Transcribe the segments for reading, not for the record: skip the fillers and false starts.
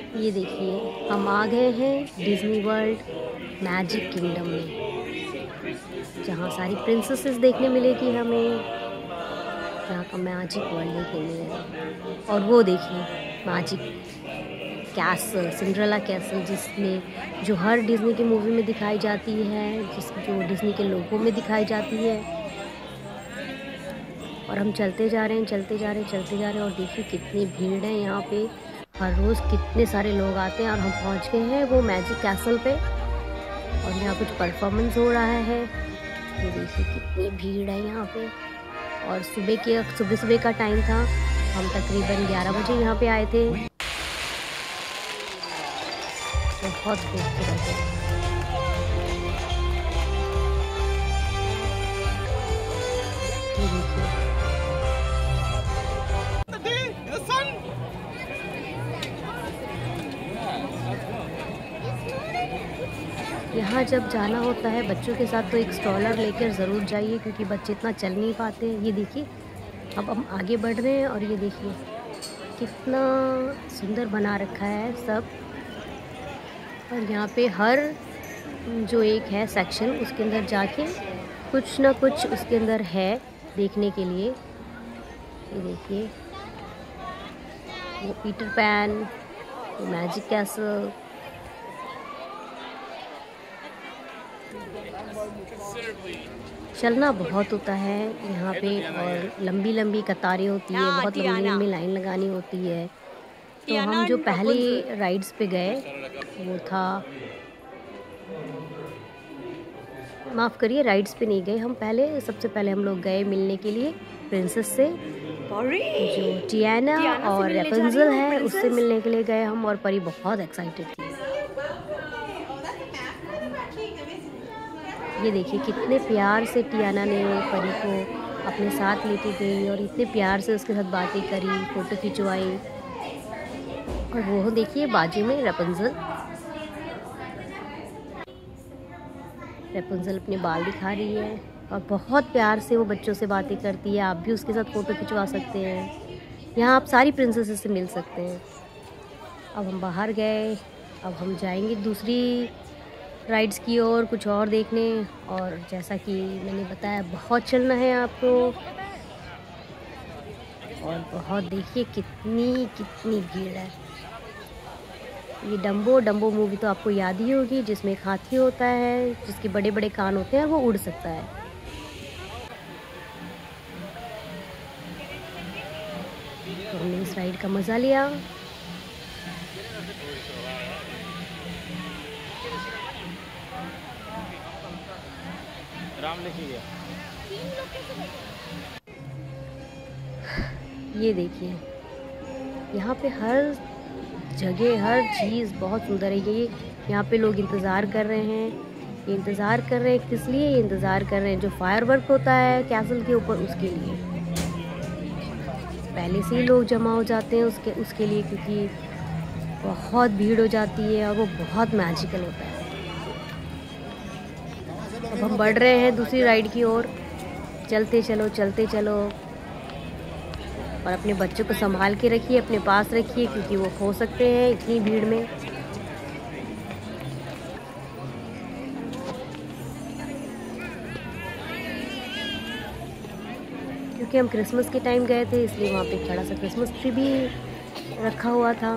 ये देखिए हम आ गए हैं डिज्नी वर्ल्ड मैजिक किंगडम में, जहाँ सारी प्रिंसेसेस देखने मिलेगी हमें। यहाँ का मैजिक वर्ल्ड देखने मिलेगा। और वो देखिए मैजिक कैसल, सिंड्रेला कैसल, जिसमें जो हर डिज्नी की मूवी में दिखाई जाती है, जो डिज्नी के लोगों में दिखाई जाती है। और हम चलते जा रहे हैं, चलते जा रहे हैं, चलते जा रहे हैं। और देखिए कितनी भीड़ है यहाँ पे, हर रोज़ कितने सारे लोग आते हैं। और हम पहुँच गए हैं वो मैजिक कैसल पे, और यहाँ कुछ परफॉर्मेंस हो रहा है। ये देखिए कितनी भीड़ है यहाँ पे। और सुबह का टाइम था, हम तकरीबन 11 बजे यहाँ पे आए थे। बहुत खूबसूरत है। ये देखिए यहाँ जब जाना होता है बच्चों के साथ तो एक स्ट्रॉलर लेकर ज़रूर जाइए, क्योंकि बच्चे इतना चल नहीं पाते। ये देखिए अब हम आगे बढ़ रहे हैं, और ये देखिए कितना सुंदर बना रखा है सब। और यहाँ पे हर जो एक है सेक्शन, उसके अंदर जाके कुछ ना कुछ उसके अंदर है देखने के लिए। ये देखिए वो पीटर पैन, वो मैजिक कैसल। चलना बहुत होता है यहाँ पे, और लंबी लंबी कतारें होती है, बहुत लंबी लंबी लाइन लगानी होती है। तो हम जो पहले राइड्स पे गए वो था, माफ़ करिए राइड्स पे नहीं गए हम, सबसे पहले हम लोग गए मिलने के लिए प्रिंसेस से, जो टियाना और रेपुंज़ल है उससे मिलने के लिए गए हम। और परी बहुत एक्साइटेड थी। ये देखिए कितने प्यार से टियाना ने परी को अपने साथ लेके गई, और इतने प्यार से उसके साथ बातें करी, फ़ोटो खिंचवाई। और वो देखिए बाजू में रेपुंज़ल अपने बाल दिखा रही है, और बहुत प्यार से वो बच्चों से बातें करती है। आप भी उसके साथ फ़ोटो खिंचवा सकते हैं। यहाँ आप सारी प्रिंसेसेस से मिल सकते हैं। अब हम बाहर गए, अब हम जाएंगे दूसरी राइड्स की ओर, कुछ और देखने। और जैसा कि मैंने बताया बहुत चलना है आपको, और बहुत देखिए कितनी भीड़ है। ये डम्बो मूवी तो आपको याद ही होगी, जिसमें एक हाथी होता है जिसके बड़े बड़े कान होते हैं और वो उड़ सकता है। तो हमने इस राइड का मज़ा लिया। ये देखिए यहाँ पे हर जगह हर चीज़ बहुत सुंदर है। ये यहाँ पे लोग इंतज़ार कर रहे हैं। ये इंतज़ार कर रहे हैं किस लिए? ये इंतज़ार कर रहे हैं जो फायरवर्क होता है कैसल के ऊपर, उसके लिए। पहले से ही लोग जमा हो जाते हैं उसके लिए, क्योंकि बहुत भीड़ हो जाती है और वो बहुत मैजिकल होता है। अब हम बढ़ रहे हैं दूसरी राइड की ओर। चलते चलो, और अपने बच्चों को संभाल के रखिए, अपने पास रखिए, क्योंकि वो खो सकते हैं इतनी भीड़ में। क्योंकि हम क्रिसमस के टाइम गए थे, इसलिए वहाँ पे एक बड़ा सा क्रिसमस ट्री भी रखा हुआ था।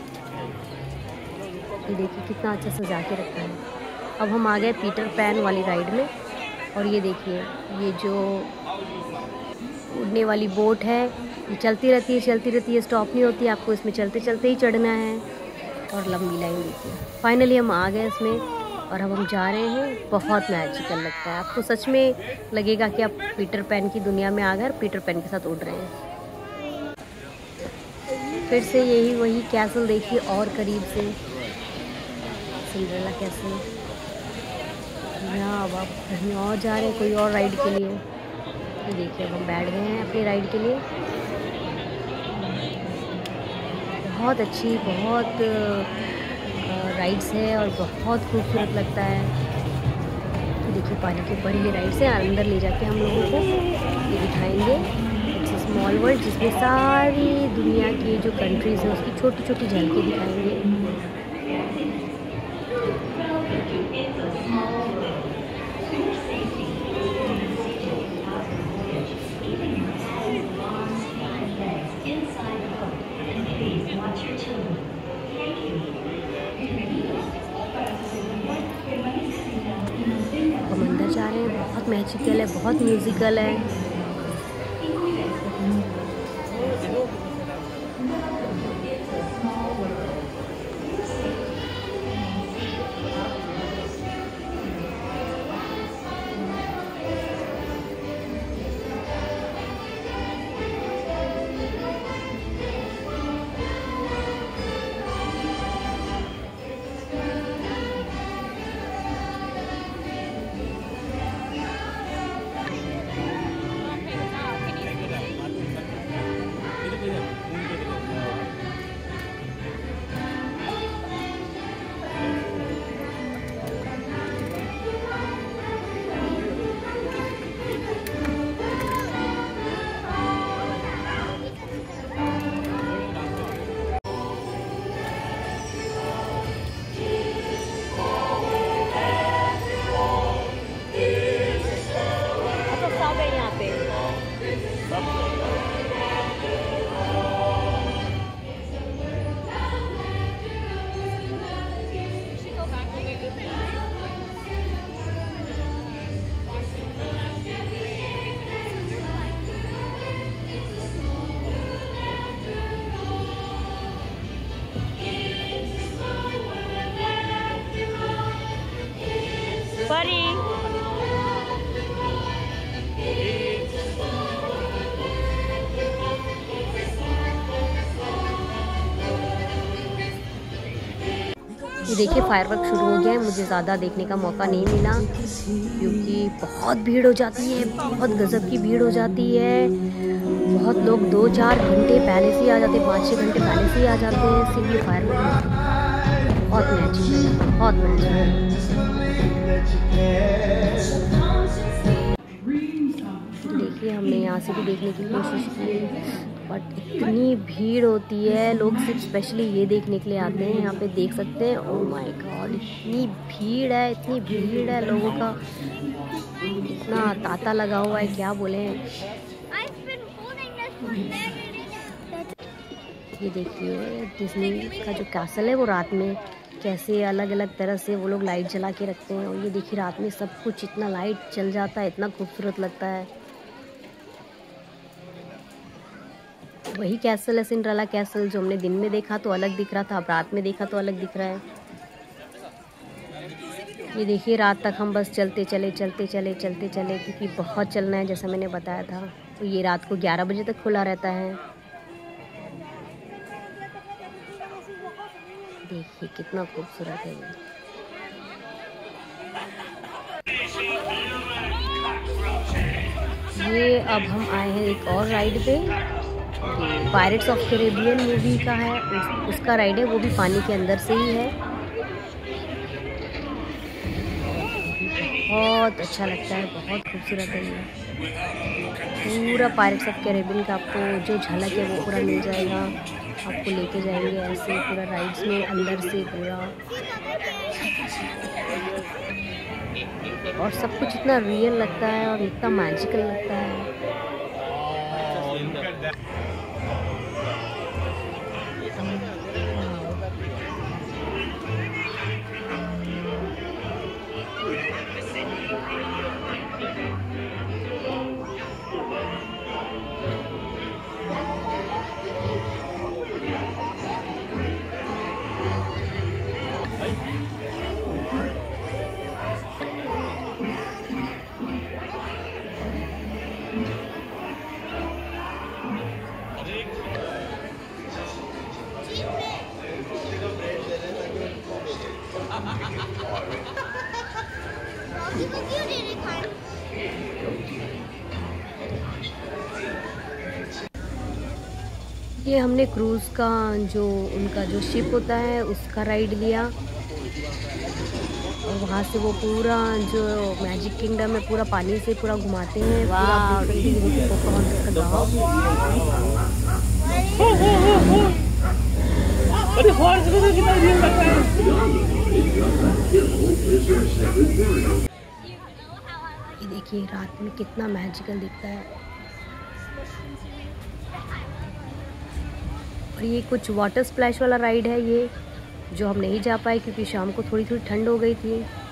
ये देखिए कितना अच्छा सजा के रखा है। अब हम आ गए पीटर पैन वाली राइड में, और ये देखिए ये जो उड़ने वाली बोट है, ये चलती रहती है, स्टॉप नहीं होती। आपको इसमें चलते चलते ही चढ़ना है, और लंबी लाइन देखिए। फाइनली हम आ गए इसमें, और अब हम जा रहे हैं। बहुत मैजिकल लगता है, आपको सच में लगेगा कि आप पीटर पैन की दुनिया में आ गए, पीटर पैन के साथ उड़ रहे हैं। फिर से वही कैसल देखिए और करीब से, सिंड्रेला कैसल। अब आप कहीं और जा रहे हैं, कोई और राइड के लिए। ये देखिए अब हम बैठ गए हैं अपनी राइड के लिए। बहुत अच्छी राइड्स है, और बहुत खूबसूरत लगता है। तो देखिए पानी के ऊपर ये राइड्स है, अंदर ले जाके हम लोगों को ये दिखाएंगे। इट्स स्मॉल वर्ल्ड, जिसमें सारी दुनिया की जो कंट्रीज़ हैं उसकी छोटी छोटी झलकें दिखाएंगे। हम अंदर जा रहे हैं, बहुत मैजिकल है, बहुत म्यूजिकल है। Buddy. ये देखिए फायरवर्क शुरू हो गया है। मुझे ज़्यादा देखने का मौका नहीं मिला क्योंकि बहुत भीड़ हो जाती है, बहुत गजब की भीड़ हो जाती है। बहुत लोग 2-4 घंटे पहले से ही आ जाते हैं, 5-6 घंटे पहले से ही आ जाते हैं सिर्फ ये फायरवर्क। बहुत मैजिक है, बहुत मैजिक। देखिए हमने यहाँ से भी देखने की कोशिश की बट इतनी भीड़ होती है, लोग सिर्फ स्पेशली ये देखने के लिए आते हैं। यहाँ पे देख सकते हैं, ओह माय गॉड इतनी भीड़ है, इतनी भीड़ है, लोगों का इतना तांता लगा हुआ है, क्या बोले। ये देखिए डिज्नी का जो कैसल है वो रात में कैसे अलग अलग तरह से वो लोग लाइट जला के रखते हैं। और ये देखिए रात में सब कुछ इतना लाइट जल जाता है, इतना खूबसूरत लगता है। वही कैसल है सिंड्रेला कैसल, जो हमने दिन में देखा तो अलग दिख रहा था, अब रात में देखा तो अलग दिख रहा है। ये देखिए रात तक हम बस चलते चले क्योंकि बहुत चलना है जैसा मैंने बताया था। तो ये रात को 11 बजे तक खुला रहता है। देखिए कितना खूबसूरत है ये। अब हम आए हैं एक और राइड पे, पायरेट्स ऑफ कैरेबियन मूवी का है, उसका राइड है, वो भी पानी के अंदर से ही है। बहुत अच्छा लगता है, बहुत खूबसूरत है ये। पूरा पायरेट्स ऑफ कैरेबियन का आपको जो झलक है वो पूरा मिल जाएगा। आपको लेके जाएंगे ऐसे पूरा राइड्स में अंदर से पूरा, और सब कुछ इतना रियल लगता है और इतना मैजिकल लगता है। ये हमने क्रूज़ का जो उनका जो शिप होता है उसका राइड लिया। और वहाँ से वो पूरा जो मैजिक किंगडम है पूरा पानी से पूरा घुमाते हैं। वाह, पोकाहोंटस का गाँव। ये देखिए रात में कितना मैजिकल दिखता है। और ये कुछ वाटर स्प्लैश वाला राइड है ये, जो हम नहीं जा पाए क्योंकि शाम को थोड़ी ठंड हो गई थी।